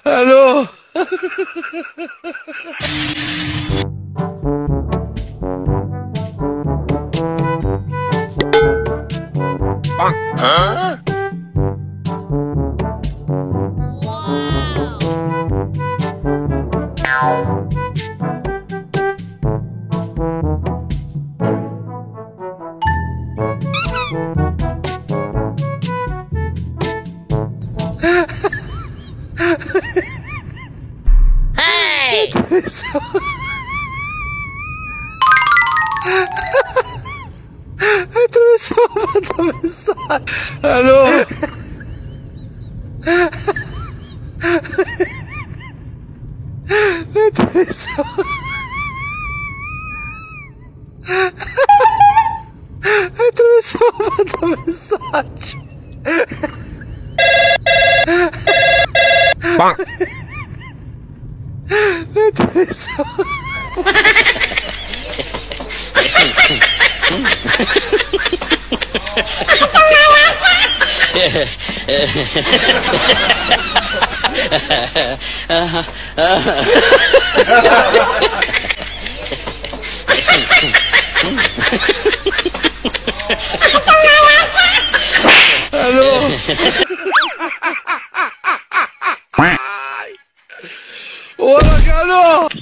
Alô? Hã? Hey! Atravessou uma mensagem. Alô? Atravessou. Atravessou uma mensagem. Bang. Atravessou. Alô? Ora, caro!